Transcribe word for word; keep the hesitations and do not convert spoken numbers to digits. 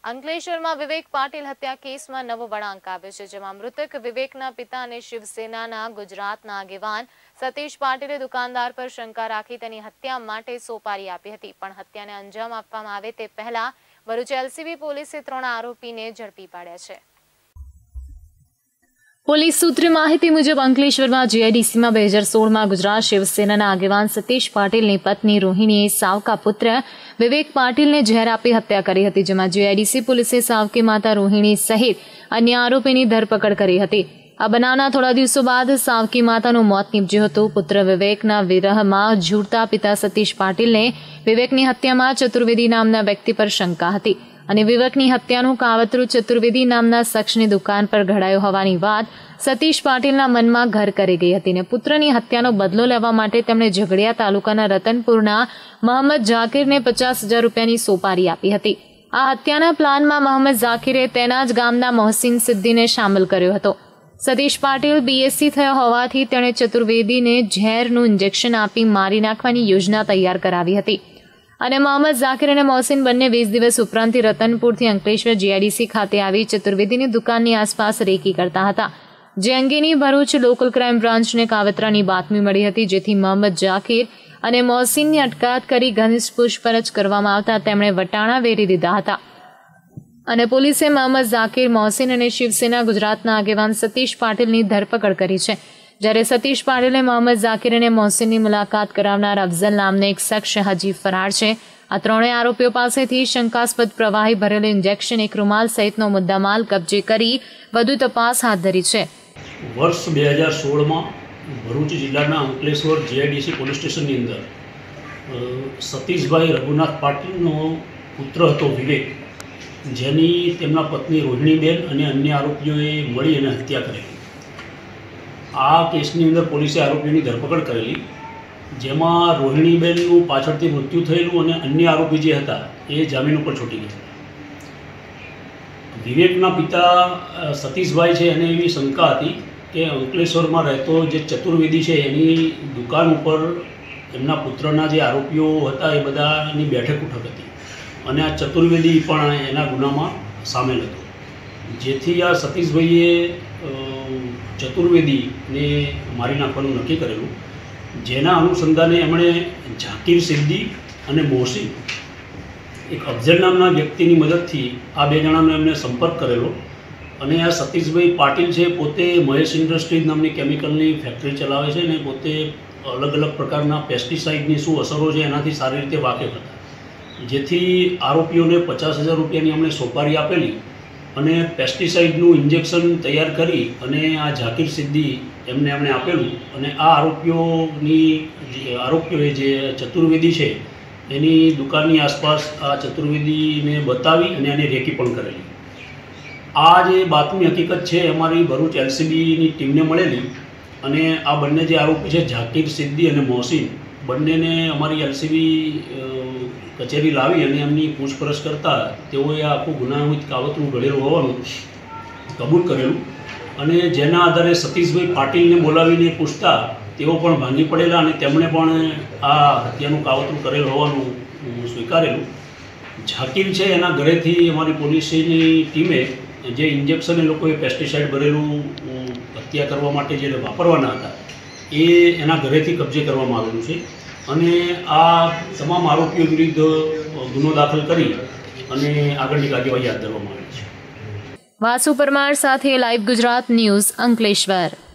અંકલેશ્વરમાં વિવેક પાટીલ હત્યા કેસમાં નવો વળાંક આવ્યો છે, જેમાં મૃતક વિવેકના પિતા અને શિવસેનાના ગુજરાતના આગેવાન સતીશ પાટીલે દુકાનદાર પર શંકા રાખી તેની હત્યા માટે સોપારી આપી હતી, પણ હત્યાને અંજામ આપવામાં આવે તે પહેલા ભરૂચ એલસીબી પોલીસે ત્રણ આરોપીને ઝડપી પાડ્યા છે। પોલીસ સૂત્રે માહિતી મુજબ અંકલેશ્વરમાં જીઆઈડીસીમાં બે હજાર સોળમાં ગુજરાત શિવસેનાના આગેવાન સતીશ પાટીલની પત્ની રોહિણીએ સાવકા પુત્ર વિવેક પાટીલને ઝેર આપી હત્યા કરી હતી, જેમાં જીઆઈડીસી પોલીસે સાવકી માતા રોહિણી સહિત અન્ય આરોપીની ધરપકડ કરી હતી। આ બનાવના થોડા દિવસો બાદ સાવકી માતાનું મોત નીપજ્યું હતું। પુત્ર વિવેકના વિરહમાં ઝૂરતા પિતા સતીશ પાટીલને વિવેકની હત્યામાં ચતુર્વેદી નામના વ્યક્તિ પર શંકા હતી અને વિવેકની હત્યાનું કાવતરું ચતુર્વેદી નામના શખ્સની દુકાન પર ઘડાયું હોવાની વાત સતીશ પાટીલના મનમાં ઘર કરી ગઈ હતી ને પુત્રની હત્યાનો બદલો લેવા માટે તેમણે ઝઘડિયા તાલુકાના રતનપુરના મોહમ્મદ ઝાકીરને પચાસ હજાર રૂપિયાની સોપારી આપી હતી। આ હત્યાના પ્લાનમાં મોહમ્મદ ઝાકીરે તેના જ ગામના મોહસિન સિદ્દીને સામેલ કર્યો હતો। સતીશ પાટીલ બીએસસી થયો હોવાથી તેણે ચતુર્વેદીને ઝેરનું ઇન્જેક્શન આપી મારી નાખવાની યોજના તૈયાર કરાવી હતી અને મોહમ્મદ ઝાકીર અને મોહસિન બંને વીસ દિવસ ઉપરાંતથી રતનપુરથી અંકલેશ્વર જીઆઈડીસી ખાતે આવી ચતુર્વેદીની દુકાનની આસપાસ રેકી કરતા હતા, જે અંગેની ભરૂચ લોકલ ક્રાઇમ બ્રાન્ચને કાવતરાની બાતમી મળી હતી, જેથી મોહમ્મદ ઝાકીર અને મોહસિનની અટકાયત કરી ઘનિષ્ઠ પૂછપરછ કરવામાં આવતા તેમણે વટાણા વેરી દીધા હતા અને પોલીસે મોહમ્મદ ઝાકીર, મોહસિન અને શિવસેના ગુજરાતના આગેવાન સતીશ પાટીલની ધરપકડ કરી છે। જ્યારે સતીશ પાટીલે મોહમ્મદ ઝાકીર અને મોહસિનની મુલાકાત કરાવનાર અફઝલ નામનો એક શખ્સ હજી ફરાર છે। આ ત્રણેય આરોપીઓ પાસેથી શંકાસ્પદ પ્રવાહી ભરેલું ઇન્જેક્શન, એક રૂમાલ સહિતનો મુદ્દામાલ કબજે કરી વધુ તપાસ હાથ ધરી છે। વર્ષ બે હજાર સોળમાં ભરૂચ જિલ્લાના અંકલેશ્વર જીઆઈડીસી પોલીસ સ્ટેશનની અંદર સતીશભાઈ રઘુનાથ પાટીલનો પુત્ર હતો વિવેક, જેની તેમના પત્ની રોહિણીબેન અને અન્ય આરોપીઓએ મળી અને હત્યા કરેલી। આ કેસની અંદર પોલીસે આરોપીઓની ધરપકડ કરેલી, જેમાં રોહિણીબેનનું પાછળથી મૃત્યુ થયેલું અને અન્ય આરોપી જે હતા એ જામીન ઉપર છૂટી ગયા। વિવેકના પિતા સતીશભાઈ છે એને એવી શંકા હતી કે અંકલેશ્વરમાં રહેતો જે ચતુર્વેદી છે એની દુકાન ઉપર એમના પુત્રના જે આરોપીઓ હતા એ બધાની બેઠક ઉઠક હતી અને આ ચતુર્વેદી પણ એના ગુનામાં સામેલ હતો, જેથી આ સતીશભાઈએ ચતુર્વેદીને મારી નાખવાનું નક્કી કરેલું, જેના અનુસંધાને એમણે ઝાકીર સિદ્દી અને મોહસિન એક અફઝલ નામના વ્યક્તિની મદદથી આ બે જણાનો એમને સંપર્ક કરેલો અને આ સતીશભાઈ પાટીલ છે પોતે મહેશ ઇન્ડસ્ટ્રીઝ નામની કેમિકલની ફેક્ટરી ચલાવે છે અને પોતે અલગ અલગ પ્રકારના પેસ્ટિસાઇડની શું અસરો છે એનાથી સારી રીતે વાકેફ હતા, જેથી આરોપીઓને પચાસ હજાર રૂપિયાની અમને સોપારી આપેલી અને પેસ્ટિસાઇડનું ઇન્જેક્શન તૈયાર કરી અને આ ઝાકીર સિદ્દી એમને એમણે આપેલું અને આ આરોપીઓની જે આરોપીઓએ જે ચતુર્વેદી છે એની દુકાનની આસપાસ આ ચતુર્વેદીને બતાવી અને એની રેકી પણ કરેલી। આ જે બાતમી હકીકત છે અમારી ભરૂચ એલસીબીની ટીમને મળેલી અને આ બંને જે આરોપી છે ઝાકીર સિદ્દી અને મોહસિન બંનેને અમારી એલસીબી કચેરી લાવી અને એમની પૂછપરછ કરતાં તેઓએ આખું ગુનાહિત કાવતરું ઘડેલું હોવાનું કબૂલ કરેલું અને જેના આધારે સતીશભાઈ પાટીલને બોલાવીને પૂછતા તેઓ પણ ભાંગી પડેલા અને તેમણે પણ આ હત્યાનું કાવતરું કરેલું હોવાનું સ્વીકારેલું। ઝાકીર છે એના ઘરેથી અમારી પોલીસની ટીમે જે ઇન્જેક્શન એ લોકોએ પેસ્ટિસાઇડ ભરેલું હત્યા કરવા માટે જે વાપરવાના હતા એ એના ઘરેથી કબજે કરવામાં આવેલું છે અને આ તમામ આરોપીઓ વિરુદ્ધ ગુનો દાખલ કરી અને આગળની કાર્યવાહી હાથ ધરવામાં આવી છે। વાસુ પરમાર સાથે લાઈવ ગુજરાત ન્યૂઝ, અંકલેશ્વર।